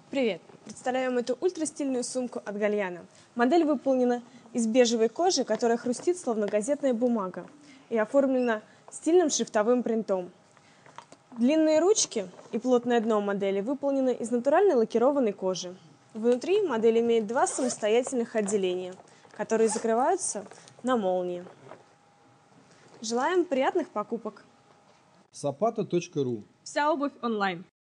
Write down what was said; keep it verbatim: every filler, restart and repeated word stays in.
Привет! Представляем эту ультрастильную сумку от Гальяна. Модель выполнена из бежевой кожи, которая хрустит, словно газетная бумага, и оформлена стильным шрифтовым принтом. Длинные ручки и плотное дно модели выполнены из натуральной лакированной кожи. Внутри модель имеет два самостоятельных отделения, которые закрываются на молнии. Желаем приятных покупок! сапата точка ру. Вся обувь онлайн.